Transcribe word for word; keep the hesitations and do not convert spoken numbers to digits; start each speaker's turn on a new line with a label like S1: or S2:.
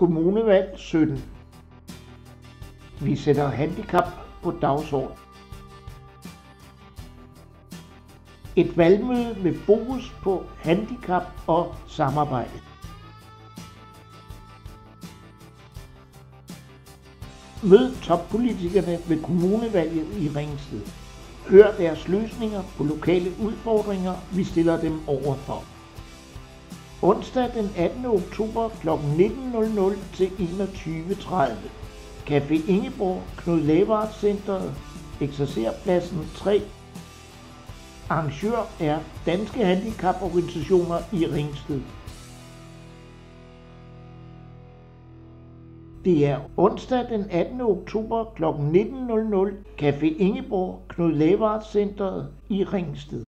S1: Kommunevalg sytten. Vi sætter handicap på dagsordenen. Et valgmøde med fokus på handicap og samarbejde. Mød toppolitikerne ved kommunevalget i Ringsted. Hør deres løsninger på lokale udfordringer, vi stiller dem overfor. Onsdag den attende oktober kl. nitten til enogtyve tredive. Café Ingeborg, Knud Lavard Centret, Eksercerpladsen tre. Arrangør er Danske Handicaporganisationer i Ringsted. Det er onsdag den attende oktober kl. nitten Café Ingeborg, Knud Lavard Centret i Ringsted.